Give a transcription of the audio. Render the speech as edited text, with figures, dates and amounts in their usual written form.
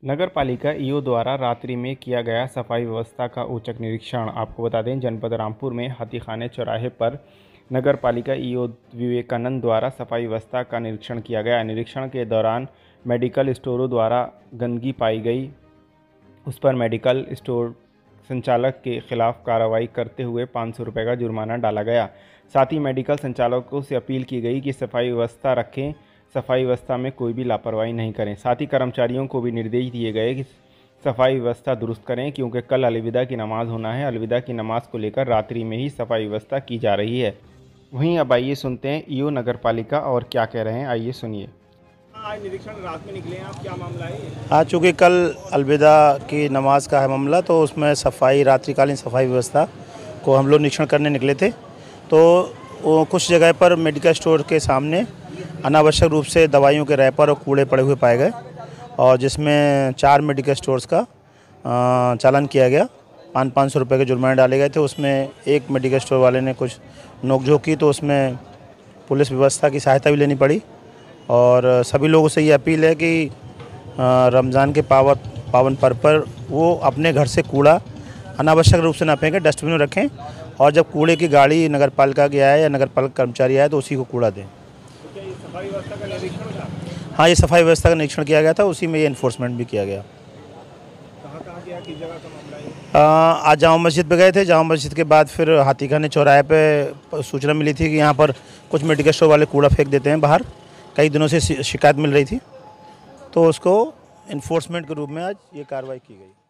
नगर पालिका ईओ द्वारा रात्रि में किया गया सफाई व्यवस्था का औचक निरीक्षण। आपको बता दें, जनपद रामपुर में हाथीखाने चौराहे पर नगर पालिका ईओ विवेकानंद द्वारा सफाई व्यवस्था का निरीक्षण किया गया। निरीक्षण के दौरान मेडिकल स्टोरों द्वारा गंदगी पाई गई, उस पर मेडिकल स्टोर संचालक के खिलाफ कार्रवाई करते हुए 500 रुपये का जुर्माना डाला गया। साथ ही मेडिकल संचालकों से अपील की गई कि सफाई व्यवस्था रखें, सफाई व्यवस्था में कोई भी लापरवाही नहीं करें। साथ ही कर्मचारियों को भी निर्देश दिए गए कि सफाई व्यवस्था दुरुस्त करें, क्योंकि कल अलविदा की नमाज़ होना है। अलविदा की नमाज़ को लेकर रात्रि में ही सफाई व्यवस्था की जा रही है। वहीं अब आइए सुनते हैं ईओ नगर पालिका और क्या कह रहे हैं, आइए सुनिए। आज निरीक्षण रात में निकले हैं आप, क्या मामला है ये? हाँ, चूँकि कल अलविदा की नमाज का है मामला, तो उसमें सफाई, रात्रिकालीन सफाई व्यवस्था को हम लोग निरीक्षण करने निकले थे। तो कुछ जगह पर मेडिकल स्टोर के सामने अनावश्यक रूप से दवाइयों के रैपर और कूड़े पड़े हुए पाए गए, और जिसमें 4 मेडिकल स्टोर्स का चालान किया गया। 500 रुपये के जुर्माने डाले गए थे। उसमें एक मेडिकल स्टोर वाले ने कुछ नोकझोंक की, तो उसमें पुलिस व्यवस्था की सहायता भी लेनी पड़ी। और सभी लोगों से ये अपील है कि रमज़ान के पावन पर्व पर वो अपने घर से कूड़ा अनावश्यक रूप से ना फेंकें, डस्टबिन में रखें, और जब कूड़े की गाड़ी नगर पालिका की आए या नगर पालिका कर्मचारी आए तो उसी को कूड़ा दें। तो क्या ये सफाई व्यवस्था का निरीक्षण था? हाँ, ये सफाई व्यवस्था का निरीक्षण किया गया था, उसी में ये इन्फोर्समेंट भी किया गया। कहाँ किया, किस जगह का मामला है? आज जामा मस्जिद पे गए थे। जामा मस्जिद के बाद फिर हाथीखाने चौराहे पे सूचना मिली थी कि यहाँ पर कुछ मेडिकल स्टोर वाले कूड़ा फेंक देते हैं बाहर। कई दिनों से शिकायत मिल रही थी, तो उसको इन्फोर्समेंट के रूप में आज ये कार्रवाई की गई।